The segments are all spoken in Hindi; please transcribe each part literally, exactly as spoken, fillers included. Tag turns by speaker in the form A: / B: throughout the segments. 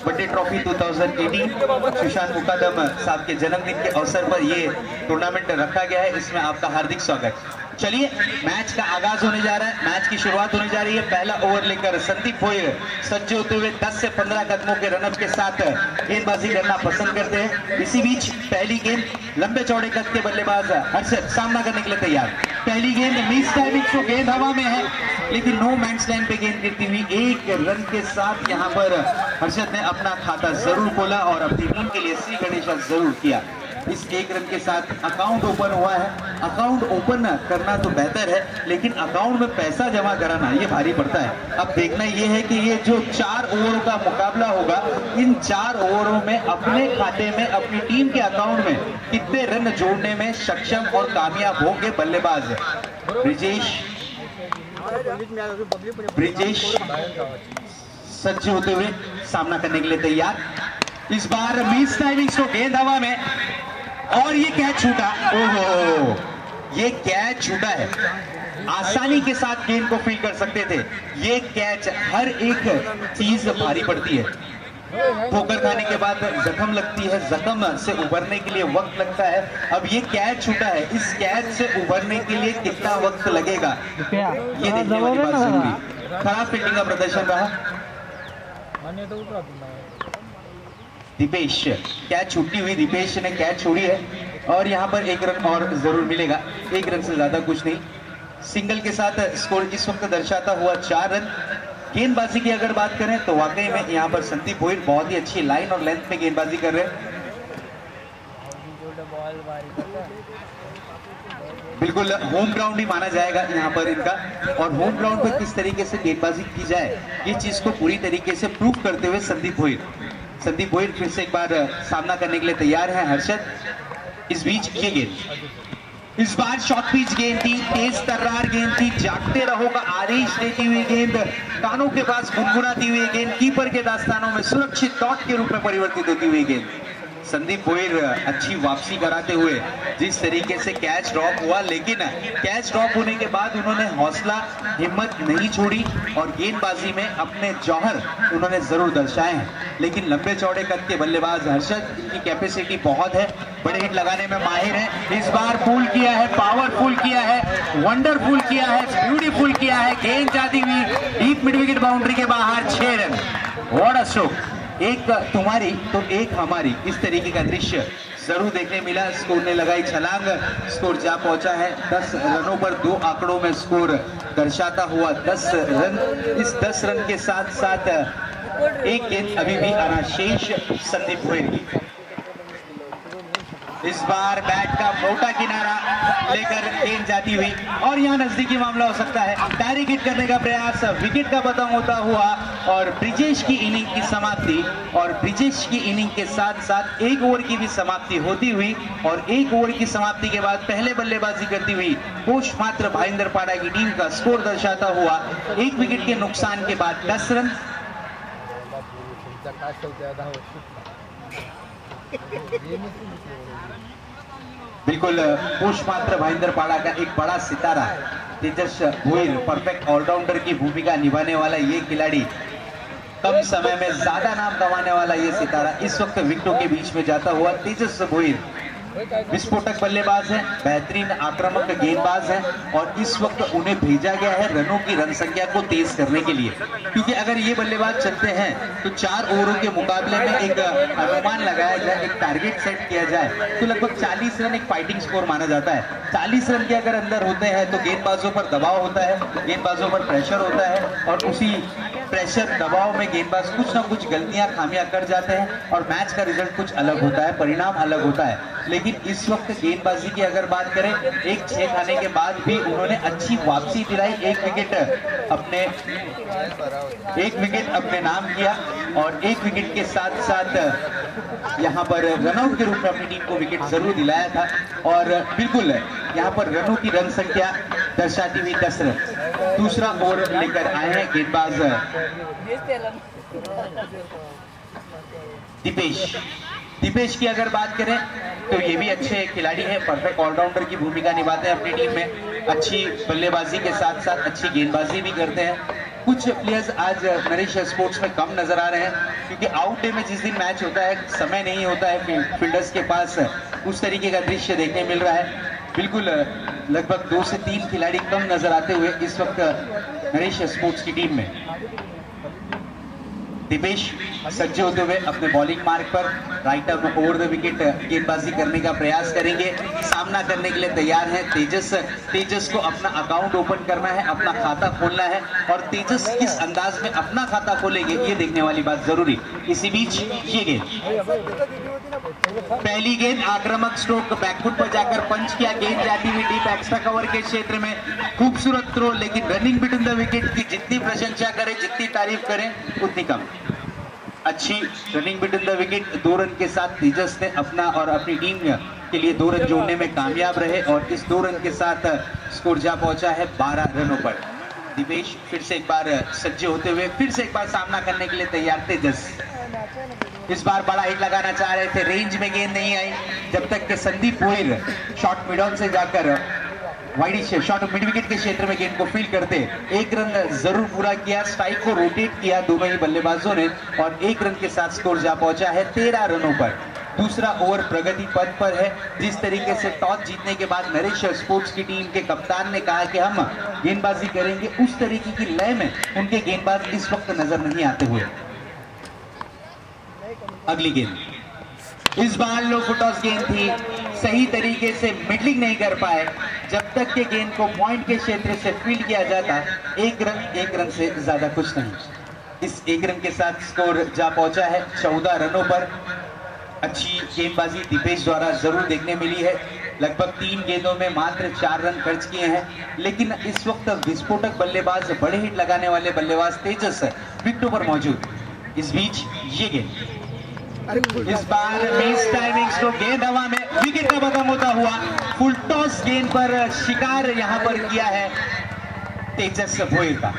A: बर्थडे ट्रॉफी दो हज़ार अठारह सुशांत मुकादम साहब के जन्मदिन के अवसर पर ये टूर्नामेंट रखा गया है। इसमें आपका हार्दिक स्वागत। चलिए मैच का आगाज होने जा रहा है, मैच की शुरुआत होने जा रही है। पहला ओवर लेकर संदीप भोयर सज्ज होते हुए दस से पंद्रह कदमों के रनअप के साथ गेंदबाजी करना पसंद करते हैं। इसी बीच पहली गेंद लंबे चौड़े कद के बल्लेबाज हर्षद सामना करने के लिए तैयार। पहली गेंद मिस टाइमिंग को गेंद हवा में है, लेकिन नो मैंस लाइन पे गेंद गिरती हुई एक रन के साथ यहाँ पर हर्षद ने अपना खाता जरूर खोला और अपनी टीम के लिए श्री गणेशा जरूर किया। इस एक रन के साथ अकाउंट ओपन हुआ है। अकाउंट ओपन करना तो बेहतर है, लेकिन अकाउंट में पैसा जमा कराना ये भारी पड़ता है। अब देखना ये है कि ये जो चार ओवरों का मुकाबला होगा, इन चार ओवरों में अपने खाते में, अपनी टीम के अकाउंट में कितने रन जोड़ने में सक्षम और कामयाब होंगे बल्लेबाज ब्रिजेश ब्रिजेश सज्ज होते हुए सामना करने के लिए तैयार। इस बार मिस टाइमिंग्स को गेंद हवा में और ये कैच छूटा। ओहो, ये कैच छूटा है। आसानी के साथ गेंद को फील कर सकते थे। ये कैच, हर एक चीज भारी पड़ती है। ठोकर खाने के बाद जख्म लगती है, जख्म से उभरने के लिए वक्त लगता है। अब ये कैच छूटा है, इस कैच से उभरने के लिए कितना वक्त लगेगा ये देखने वाली बात जरूरी। खराब फील्डिंग का प्रदर्शन रहा। दीपेश, कैच छूटी हुई, दीपेश ने कैच छोड़ी है और यहाँ पर एक रन और जरूर मिलेगा। एक रन से ज्यादा कुछ नहीं। सिंगल के साथ स्कोर इस वक्त दर्शाता हुआ चार रन। गेंदबाजी की अगर बात करें तो वाकई में यहाँ पर संदीप भोयर बहुत ही अच्छी लाइन और लेंथ में गेंदबाजी कर रहे हैं। बिल्कुल होम ग्राउंड ही माना जाएगा यहाँ पर इनका, और होम ग्राउंड पर किस तरीके से गेंदबाजी की जाए ये चीज को पूरी तरीके से प्रूव करते हुए संदीप भोयर संदीप भोयर फिर से एक बार सामना करने के लिए तैयार है हर्षद। इस बीच ये गेंद, इस बार शॉर्ट पिच गेंद थी, तेज तर्रार गेंद थी, जागते रहो का आदेश देती हुई गेंद, कानों के पास गुनगुनाती हुई गेंद, कीपर के दास्तानों में सुरक्षित डॉट के रूप में परिवर्तित होती हुई गेंद। संदीप भोयर अच्छी वापसी कराते हुए जिस तरीके से कैच ड्रॉप हुआ, लेकिन कैच ड्रॉप होने के बाद उन्होंने हौसला हिम्मत नहीं छोड़ी और गेंदबाजी में अपने जौहर उन्होंने जरूर दर्शाए हैं। लेकिन लंबे चौड़े कद के बल्लेबाज हर्षद, इनकी कैपेसिटी बहुत है, बड़े हिट लगाने में माहिर है। इस बार फुल किया है, पावरफुल किया है, वंडरफुल किया है, ब्यूटीफुल किया है। गेंद जाती हुई डीप मिड विकेट बाउंड्री के बाहर, छह रन। व्हाट अ शो, एक तुम्हारी तो एक हमारी, इस तरीके का दृश्य जरूर देखने मिला। स्कोर ने लगाई छलांग, स्कोर जा पहुंचा है दस रनों पर। दो आंकड़ों में स्कोर दर्शाता हुआ दस रन। इस दस रन के साथ साथ एक गेंद अभी भी आना शेष संदीप भोयर की। इस बार बैट का मोटा किनारा लेकर गेंद जाती हुई और यहाँ नजदीकी मामला हो सकता है। डायरेक्ट हिट करने का प्रयास, विकेट का पतंग होता हुआ और ब्रिजेश की इनिंग की समाप्ति, और ब्रिजेश की इनिंग के साथ साथ एक ओवर की भी समाप्ति होती हुई, और एक ओवर की समाप्ति के बाद पहले बल्लेबाजी करती हुई कोष मात्र भाईंदर पाड़ा की टीम का स्कोर दर्शाता हुआ एक विकेट के नुकसान के बाद दस रन। बिल्कुल कोष मात्र भाईंदर पाड़ा का एक बड़ा सितारा तेजस भोयर, परफेक्ट ऑलराउंडर की भूमिका निभाने वाला ये खिलाड़ी, कम समय में ज्यादा नाम कमाने वाला ये सितारा इस वक्त विकेटों के बीच में जाता हुआ तेजस भोयर विस्फोटक बल्लेबाज है, बेहतरीन आक्रामक गेंदबाज है, और इस वक्त उन्हें भेजा गया है रनों की रन संख्या को तेज करने के लिए। क्योंकि अगर ये बल्लेबाज चलते हैं तो चार ओवरों के मुकाबले में एक अनुमान लगाया जाए, एक टारगेट सेट किया जाए तो लगभग चालीस रन एक फाइटिंग स्कोर माना जाता है। चालीस रन के अगर अंदर होते हैं तो गेंदबाजों पर दबाव होता है, गेंदबाजों पर प्रेशर होता है, और उसी प्रेशर दबाव में गेंदबाज कुछ ना कुछ गलतियां खामियां कर जाते हैं और मैच का रिजल्ट कुछ अलग होता है, परिणाम अलग होता है। लेकिन इस वक्त गेंदबाजी की अगर बात करें, एक छह खाने के बाद भी उन्होंने अच्छी वापसी दिलाई, एक विकेट अपने एक विकेट अपने नाम किया और एक विकेट के साथ साथ यहाँ पर रनआउट के रूप में अपनी टीम को विकेट जरूर दिलाया था। और बिल्कुल यहाँ पर रनों की रन संख्या दर्शाती हुई दस रन। दूसरा ओवर लेकर आए हैं गेंदबाज दीपेश। दीपेश की अगर बात करें तो ये भी अच्छे खिलाड़ी हैं, परफेक्ट ऑलराउंडर की भूमिका निभाते हैं अपनी टीम में, अच्छी बल्लेबाजी के साथ साथ अच्छी गेंदबाजी भी करते हैं। कुछ प्लेयर्स आज नरेश स्पोर्ट्स में कम नजर आ रहे हैं क्योंकि आउट डे में जिस दिन मैच होता है समय नहीं होता है फील्डर्स के पास, उस तरीके का दृश्य देखने मिल रहा है। बिल्कुल लगभग दो से तीन खिलाड़ी कम नजर आते हुए इस वक्त नरेश स्पोर्ट्स की टीम में। दिपेश सज्ज होते हुए अपने बॉलिंग मार्ग पर right arm over the wicket गेंदबाजी करने का प्रयास करेंगे। सामना करने के लिए तैयार है तेजस। तेजस को अपना अकाउंट ओपन करना है, अपना खाता खोलना है और तेजस किस अंदाज में अपना खाता खोलेंगे ये देखने वाली बात जरूरी। इसी बीच ये गेंद, पहली गेंद आक्रामक स्ट्रोक बैकफुट पर जाकर पंच किया, गेंद जाती हुई डीप एक्स्ट्रा कवर के क्षेत्र में। खूबसूरत थ्रो, लेकिन रनिंग बिटवीन द विकेट की जितनी प्रशंसा करें, जितनी तारीफ करें उतनी कम। अच्छी रनिंग बिटवीन द विकेट, दो रन के साथ तेजस ने अपना और अपनी टीम के लिए दो रन जोड़ने में कामयाब रहे और इस दो रन के साथ स्कोर जा पहुंचा है बारह रनों पर। दिपेश फिर से एक बार सज्ज होते हुए फिर से एक बार सामना करने के लिए तैयार। तेजस इस बार बड़ा हिट लगाना चाह रहे थे, रेंज में गेंद नहीं आई जब तक कि Sandeep Gohil short mid on से जाकर वाइड शॉट मिड विकेट के क्षेत्र में गेंद को फील्ड करते एक रन जरूर पूरा किया। स्ट्राइक को रोटेट किया दोनों ही बल्लेबाजों ने और एक रन के साथ स्कोर जा पहुंचा है तेरह रनों पर। दूसरा ओवर प्रगति पथ पर है। जिस तरीके से टॉस जीतने के बाद नरेश स्पोर्ट्स की टीम के कप्तान ने कहा कि हम गेंदबाजी करेंगे, उस तरीके की लय में उनके गेंदबाज इस वक्त नजर नहीं आते हुए। अगली गेंद, इस बार लो फुटॉस गेंद थी, सही तरीके से मिडलिंग नहीं कर पाए। जब तक के गेंद को पॉइंट के क्षेत्र से फील्ड किया जाता, एक रन एक रन से ज्यादा कुछ नहीं। इस एक रन के साथ स्कोर जा पहुंचा है चौदह रनों पर। अच्छी गेंदबाजी दिपेश द्वारा जरूर देखने मिली है। लगभग तीन गेंदों में मात्र चार रन खर्च किए हैं, लेकिन इस वक्त विस्फोटक बल्लेबाज, बड़े हिट लगाने वाले बल्लेबाज तेजस विकेटों पर मौजूद। इस बीच ये गेंद, इस बार मिस टाइमिंग स्ट्रोक, गेंद हवा में, विकेट का खत्म होता हुआ फुल टॉस गेंद पर शिकार यहां पर किया है तेजस भोइल का।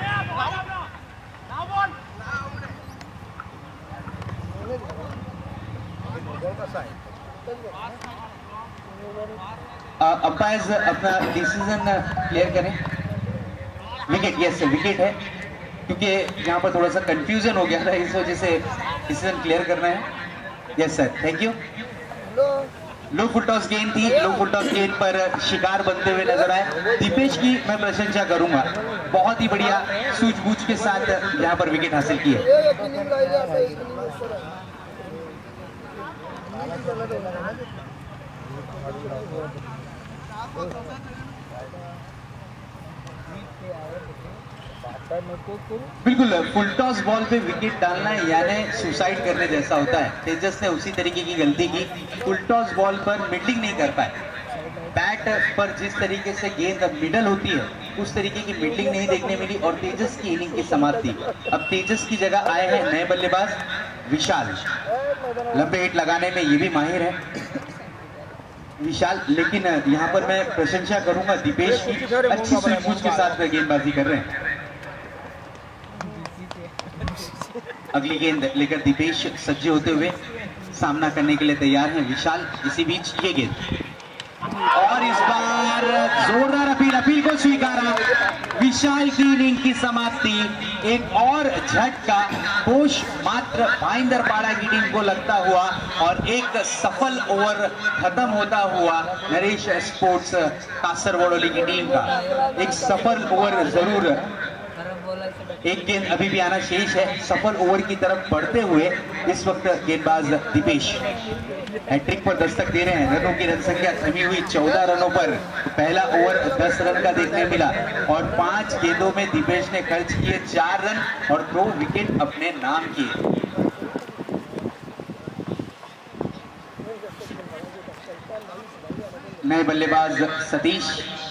A: अंपायर्स अपना डिसीजन क्लियर करें। विकेट, यस विकेट है, क्योंकि यहाँ पर थोड़ा सा कंफ्यूजन हो गया था, इस वजह से डिसीजन क्लियर करना है। Yes sir, thank you. Low full toss गेंद थी, लो फुल टॉस गेंद पर शिकार बनते हुए नजर आए। दीपेश की मैं प्रशंसा करूंगा, बहुत ही बढ़िया सूझबूझ के साथ यहाँ पर विकेट हासिल की है। बिल्कुल, फुल टॉस बॉल पे विकेट डालना यानी सुसाइड करने जैसा होता है। तेजस ने उसी तरीके की गलती की, फुल टॉस बॉल पर मिडलिंग नहीं कर पाए। बैट पर जिस तरीके से गेंद मिडल होती है उस तरीके की मिडलिंग नहीं देखने मिली और तेजस की इनिंग की समाप्ति। अब तेजस की जगह आए हैं नए बल्लेबाज विशाल। लंबे हिट लगाने में ये भी माहिर है विशाल, लेकिन यहाँ पर मैं प्रशंसा करूंगा दीपेश की, अच्छी सूझबूझ के साथ गेंदबाजी कर रहे हैं। अगली गेंद लेकर दीपेश सज्ज होते हुए सामना करने के लिए तैयार हैं विशाल। इसी बीच ये गेंद, और इस बार जोरदार अपील, अपील को स्वीकारा। विशाल की इनिंग की समाप्ति एक और झटका कोश मात्र भाईंदर पाड़ा की टीम को लगता हुआ और एक सफल ओवर खत्म होता हुआ नरेश स्पोर्ट्स कासरगोड की टीम का एक सफल ओवर जरूर। एक गेंद अभी भी आना शेष है। सफल ओवर की तरफ बढ़ते हुए इस वक्त गेंदबाज दीपेश हैट्रिक पर दस्तक दे रहे हैं। रनों की रन संख्या थमी हुई चौदह रनों पर। पहला ओवर दस रन का देखने मिला और पांच गेंदों में दीपेश ने खर्च किए चार रन और दो विकेट अपने नाम किए। नए बल्लेबाज सतीश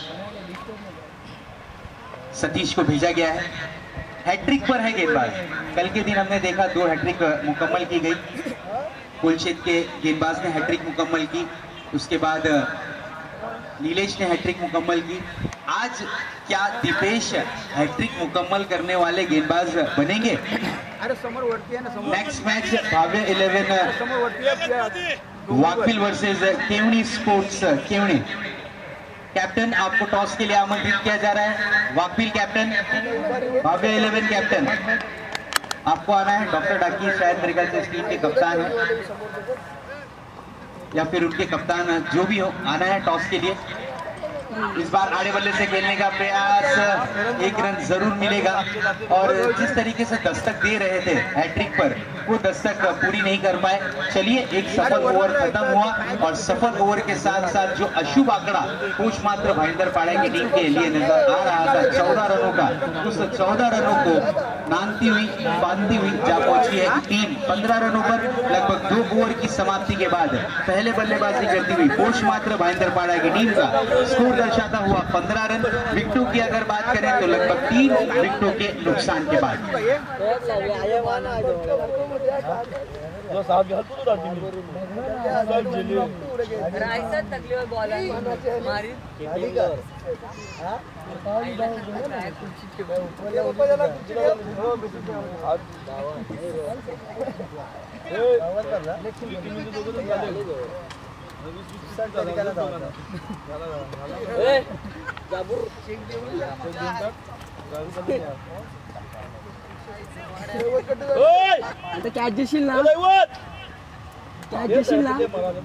A: सतीश को भेजा गया है। हैट्रिक पर है गेंदबाज। कल के दिन हमने देखा दो हैट्रिक मुकम्मल की गई। कुलचेत के गेंदबाज ने हैट्रिक मुकम्मल की, उसके बाद नीलेश ने हैट्रिक मुकम्मल की। आज क्या दीपेश हैट्रिक मुकम्मल करने वाले गेंदबाज बनेंगे? नेक्स्ट मैच भाव्य इलेवन वाकफिल वर्सेस केवनी स्पोर्ट्स केवनी। कैप्टन आपको टॉस के लिए आमंत्रित किया जा रहा है। वाकफिल कैप्टन, भाव्य इलेवन कैप्टन आपको आना है। डॉक्टर डाकी शायद मेरे ख्याल से इस टीम के कप्तान है या फिर उनके कप्तान जो भी हो, आना है टॉस के लिए। इस बार आड़े बल्ले से खेलने का प्रयास, एक रन जरूर मिलेगा। और जिस तरीके से दस्तक दे रहे थे हैट्रिक पर, वो दस्तक पूरी नहीं कर पाए। चलिए, एक सफल ओवर खत्म हुआ और सफल ओवर के साथ साथ जो अशुभ आंकड़ा कोच मात्र भाईंदर पाड़ा की टीम के लिए नजर आ रहा था चौदह रनों का, उस चौदह रनों को नानती हुई बांधती हुई जा पहुंची है टीम पंद्रह रनों पर। लगभग दो ओवर की समाप्ति के बाद पहले बल्लेबाजी करती हुई कोच मात्र भाईंदर पाड़ा की टीम का स्कोर दर्शाता हुआ पंद्रह रन। विकेटों की अगर बात करें तो लगभग तीन विकेटों के नुकसान के बाद
B: कॅच देशील ना, कॅच देशील ना।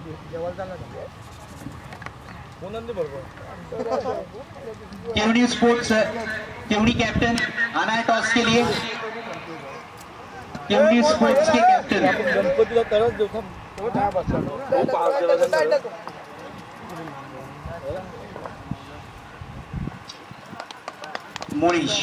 A: केवनी स्पोर्ट्स केवनी कैप्टन आना है टॉस के लिए। केवनी स्पोर्ट्स के कैप्टन मोनिश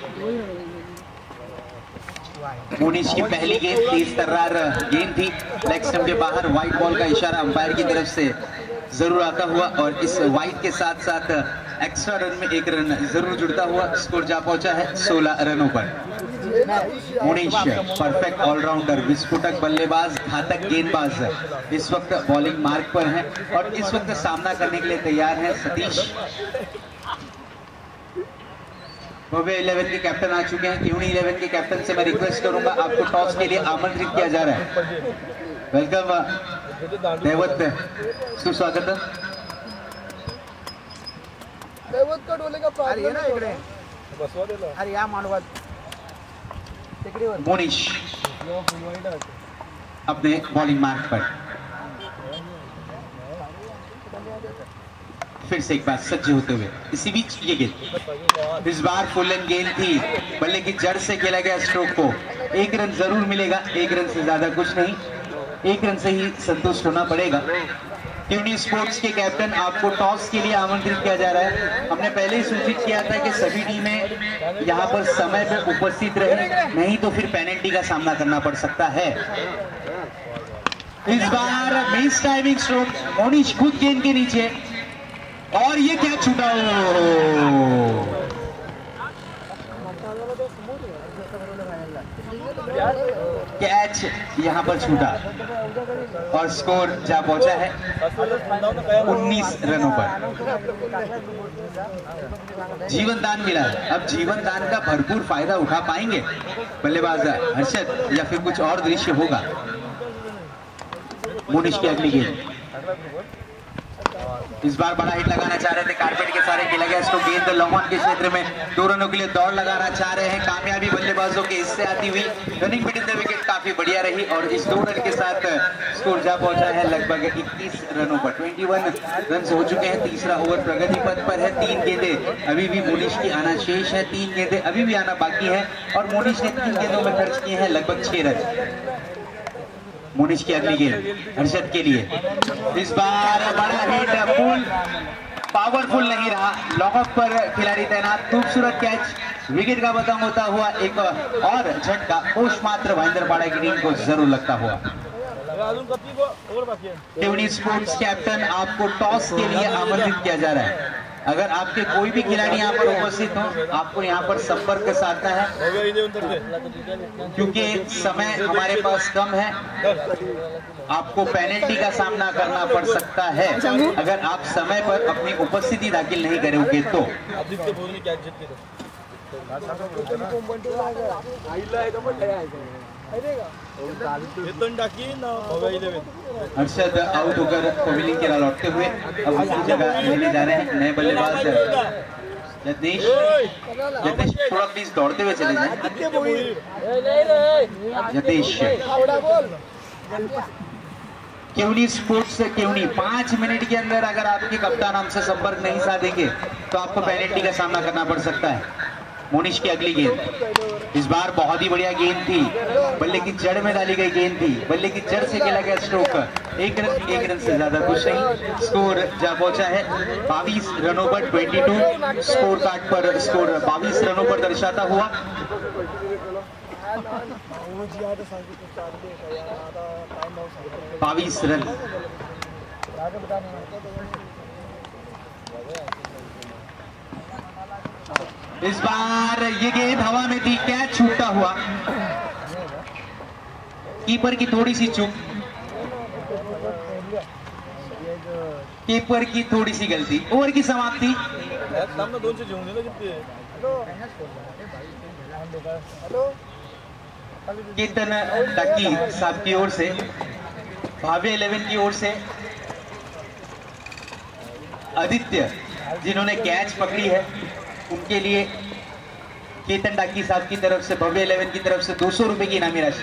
A: मोनिश की पहली गेंद तेज तर्रार गेंद थी, लेग स्टंप के बाहर व्हाइट बॉल का इशारा अंपायर की तरफ से जरूर आता हुआ और इस व्हाइट के साथ साथ एक्स्ट्रा रन में एक रन जरूर जुड़ता हुआ स्कोर जा पहुंचा है सोलह रनों पर। मोनिश परफेक्ट ऑलराउंडर, विस्फोटक बल्लेबाज, घातक गेंदबाज इस वक्त बॉलिंग मार्ग पर हैं और इस वक्त सामना करने के लिए तैयार हैं सतीश। भव्य इलेवन के कैप्टन आ चुके हैं। केवनी इलेवन के कैप्टन से मैं रिक्वेस्ट करूंगा, आपको टॉस के लिए आमंत्रित किया जा रहा है। वेलकम दैवत, सुस्वागत। मोनिश अपने बॉलिंग मार्क पर फिर से एक बार सज्ज होते हुए, इसी बीच ये गेंद इस बार फुल एंड गेंद थी, बल्ले की जड़ से खेला गया स्ट्रोक को एक रन जरूर मिलेगा, एक रन से ज्यादा कुछ नहीं, एक रन से ही संतुष्ट होना पड़ेगा। केवनी स्पोर्ट्स के कैप्टन आपको टॉस के लिए आमंत्रित किया जा रहा है। हमने पहले ही सूचित किया था कि सभी टीमें यहाँ पर समय पर उपस्थित रहे, नहीं तो फिर पेनल्टी का सामना करना पड़ सकता है। इस बार मिस टाइमिंग स्ट्रोक, मोनिश खुद गेंद के नीचे और ये क्या छूटा, कैच यहां पर छूटा और स्कोर जा पहुंचा है उन्नीस रनों पर। जीवन दान मिला है, अब जीवन दान का भरपूर फायदा उठा पाएंगे बल्लेबाज हर्षद या फिर कुछ और दृश्य होगा। मोनिश की अगली गेंद इस बार बड़ा हिट लगाना चाह रहे थे, कारपेट के सारे खेला गया इसको गेंद लॉन्ग ऑन के क्षेत्र में दो रनों के लिए दौड़ लगाना चाह रहे हैं। कामयाबी बल्लेबाजों के हिस्से आती हुई रनिंग बिटवीन द विकेट काफी बढ़िया रही और इस दो रन के साथ स्कोर जा पहुंचा है लगभग इक्कीस रनों पर। इक्कीस रन हो चुके हैं, तीसरा ओवर प्रगति पथ पर है। तीन गेंदें अभी भी मोनिश की आना शेष है, तीन गेंदें अभी भी आना बाकी है और मोनिश ने तीन गेंदों में खर्च किए हैं लगभग छह रन। मोनिश की अगली गेंद हर्षद के लिए, इस बार बड़ा हिट, फुल पावरफुल नहीं रहा, लॉकअप पर खिलाड़ी तैनात, खूबसूरत कैच, विकेट का बतंग होता हुआ एक और झटका कोच मात्र भाईंदर पाड़ा की टीम को जरूर लगता हुआ। केवनी स्पोर्ट्स कैप्टन आपको टॉस के लिए आमंत्रित किया जा रहा है। अगर आपके कोई भी खिलाड़ी यहाँ पर उपस्थित हो, आपको यहाँ पर संपर्क साधना है क्योंकि समय हमारे पास कम है। आपको पेनल्टी का सामना करना पड़ सकता है अगर आप समय पर अपनी उपस्थिति दाखिल नहीं करोगे तो। हर्षद आउट होकर पवेलियन की राह लौटते हुए अब उनकी जगह लेने जा रहे हैं नए बल्लेबाज यज्ञेश। यज्ञेश थोड़ा प्लीज दौड़ते हुए चले जाए। यज्ञेश केवनी स्पोर्ट्स से केवनी पांच मिनट के अंदर अगर आपके कप्तान हमसे संपर्क नहीं साधेंगे तो आपको पेनल्टी का सामना करना पड़ सकता है। मोनिश की अगली गेंद इस बार बहुत ही बढ़िया गेंद थी, बल्ले की जड़ में डाली गई गेंद थी, बल्ले की जड़ से खेला गया स्ट्रोक। एक रन एक रन से ज्यादा कुछ नहीं, स्कोर जा पहुंचा है बाईस रनों पर। बाईस स्कोर कार्ड पर स्कोर बाईस रनों पर दर्शाता हुआ। बाईस रन। इस बार ये गेंद हवा में थी, कैच छूटता हुआ। कीपर की थोड़ी सी चूक, कीपर की थोड़ी सी गलती। ओवर की समाप्ति। केतन टाकी साहब की ओर से, भाव्य इलेवन की ओर से आदित्य जिन्होंने कैच पकड़ी है उनके लिए केतन टाकी साहब की तरफ से, भव्य इलेवन की तरफ से दो सौ रुपए की इनामी राशि।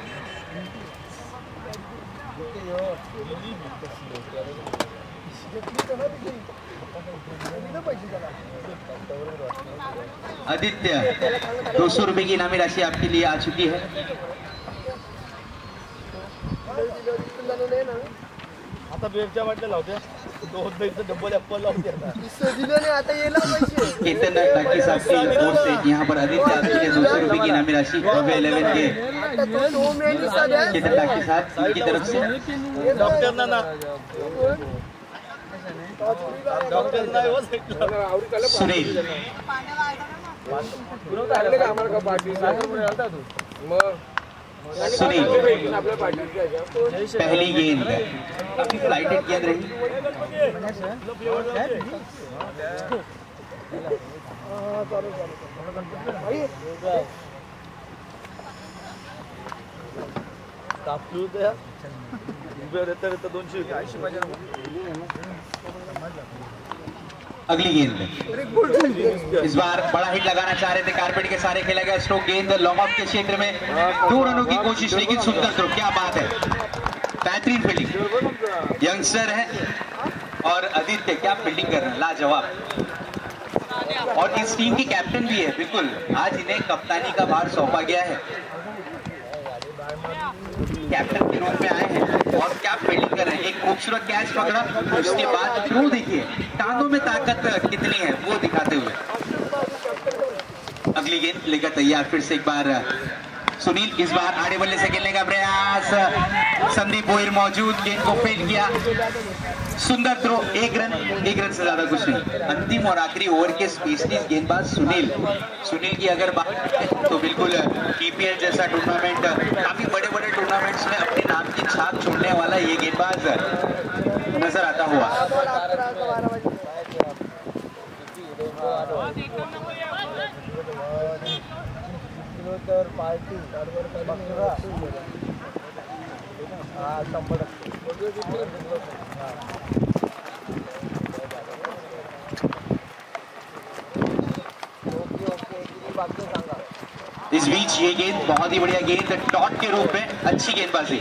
A: आदित्य दो सौ रुपए की इनामी राशि आपके लिए आ चुकी है।
B: आता बेरच्या वाटल्या लावत्या
A: केतन टाकी साहब की ओर से यहाँ पर आदित्य आपके लिए दो सौ रुपए की इनामी राशि भव्य इलेवन के केतन टाकी साहब की तरफ से।
B: डॉक्टर ना डॉक्टर ना
A: सुनील सुनील पहली गेंद काफी फ्लाइटेड गेंद रही। अगली गेंद इस बार बड़ा हिट लगाना चाह रहे थे, कारपेट के सारे खेला गया स्ट्रोक। गेंद लॉन्ग ऑफ के क्षेत्र में दो रनों की कोशिश, लेकिन सुंदर थ्रो। क्या बात है, बेहतरीन फील्डिंग। यंगस्टर है और आदित्य क्या फील्डिंग कर रहे हैं, लाजवाब। और इस टीम की कैप्टन भी है, बिल्कुल आज इन्हें कप्तानी का भार सौंपा गया है। कैप्टन के रूप में आए हैं और क्या फील्डिंग कर रहे हैं। एक खूबसूरत कैच पकड़ा, उसके बाद थ्रो देखिए, टांगों में ताकत कितनी है वो दिखाते हुए। अगली गेंद लेकर तैयार फिर से एक बार सुनील। इस बार आड़े बल्ले से खेलने का प्रयास, संदीप गोहिल मौजूद, गेंद को फेल किया। सुंदर थ्रो, एक रन एक रन से ज्यादा कुछ नहीं। अंतिम और आखिरी ओवर के स्पेशलिस्ट गेंदबाज सुनील। सुनील की अगर बात करें तो बिल्कुल टीपीएल जैसा टूर्नामेंट, काफी बड़े बड़े टूर्नामेंट्स में अपने नाम की छाप छोड़ने वाला ये गेंदबाज नजर आता हुआ।
B: पार्टी
A: इस बीच ये गेंद बहुत ही बढ़िया गेंद, डॉट के रूप में अच्छी गेंदबाजी।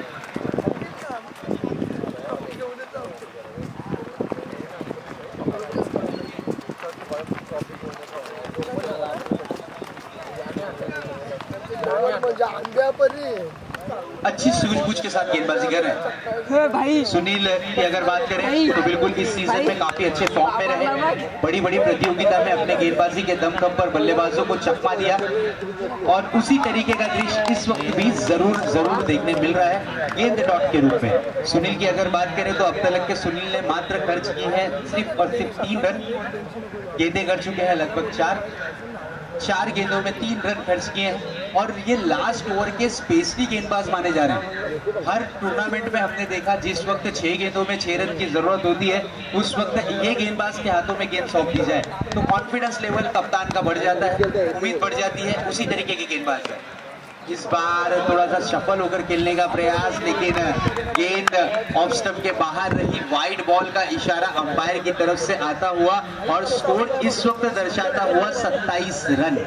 A: अच्छी सूझबूझ के साथ गेंदबाजी कर रहे हैं भाई। सुनील की अगर बात करें तो बिल्कुल इस सीजन में काफी अच्छे फॉर्म में रहे, बड़ी बड़ी प्रतियोगिता में अपने गेंदबाजी के दमखम पर बल्लेबाजों को चकमा दिया और उसी तरीके का दृश्य इस वक्त भी जरूर जरूर देखने मिल रहा है गेंद डॉट के रूप में। सुनील की अगर बात करें तो अब तक के सुनील ने मात्र खर्च की है सिर्फ और सिर्फ तीन रन। गेंदें कर चुके हैं लगभग चार चार गेंदों में तीन रन खर्च किए हैं और ये लास्ट ओवर के स्पेशली गेंदबाज माने जा रहे हैं। हर टूर्नामेंट में हमने देखा जिस वक्त छह गेंदों में छह रन की जरूरत होती है उस वक्त ये गेंदबाज के हाथों में गेंद सौंप दी जाए तो कॉन्फिडेंस लेवल कप्तान का बढ़ जाता है, उम्मीद बढ़ जाती है। उसी तरीके की गेंदबाज है। इस बार थोड़ा सा सफल होकर खेलने का प्रयास, लेकिन गेंद ऑफ स्टंप के बाहर रही। वाइड बॉल का इशारा अंपायर की तरफ से आता हुआ और स्कोर इस वक्त दर्शाता हुआ सत्ताईस रन।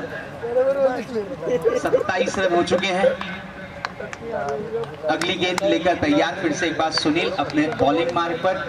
A: सत्ताईस रन हो चुके हैं। अगली गेंद लेकर तैयार फिर से एक बार सुनील अपने बॉलिंग मार्ग पर।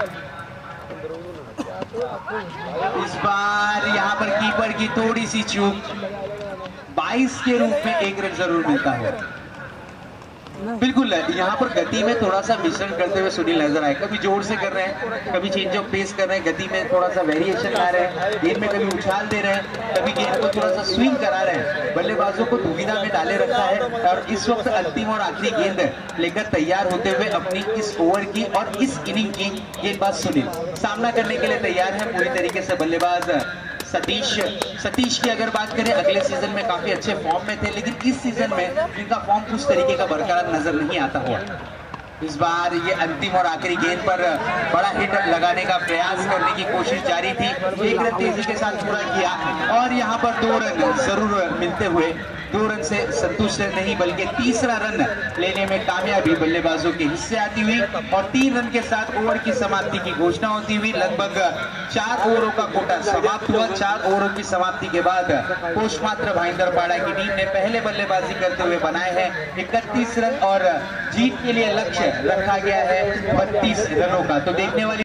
A: इस बार यहां पर कीपर की थोड़ी सी चूक, बाईस के रूप में एक रन जरूर मिलता है। बिल्कुल यहाँ पर गति में थोड़ा सा मिश्रण करते हुए सुनील नजर आए। कभी जोर से कर रहे हैं, कभी चेंज ऑफ पेस कर रहे हैं, गति में थोड़ा सा वेरिएशन ला रहे हैं, गेंद में कभी उछाल दे रहे हैं, कभी गेंद को थोड़ा सा स्विंग करा रहे हैं। बल्लेबाजों को दुविधा में डाले रखा है और इस वक्त अंतिम और आखिरी गेंद लेकर तैयार होते हुए अपनी इस ओवर की और इस इनिंग की गेंदबाज सुनील सामना करने के लिए तैयार है पूरी तरीके से। बल्लेबाज सतीश सतीश की अगर बात करें, अगले सीजन में काफी अच्छे फॉर्म में थे, लेकिन इस सीजन में इनका फॉर्म उस तरीके का बरकरार नजर नहीं आता हुआ। इस बार ये अंतिम और आखिरी गेंद पर बड़ा हिट लगाने का प्रयास करने की कोशिश जारी थी। एक रन तेजी के साथ पूरा किया और यहाँ पर दो रन जरूर मिलते हुए दो रन से संतुष्ट नहीं बल्कि तीसरा रन लेने में कामयाबी बल्लेबाजों के हिस्से आती हुई और तीन रन के साथ ओवर की समाप्ति की घोषणा होती हुई लगभग चार ओवरों का कोटा समाप्त हुआ। चार ओवरों की समाप्ति के बाद पोस्टमात्र भाईंदरपाड़ा की टीम ने पहले बल्लेबाजी करते हुए बनाए हैं इकतीस रन और जीत के लिए लक्ष्य रखा गया है बत्तीस रनों का। तो देखने वाली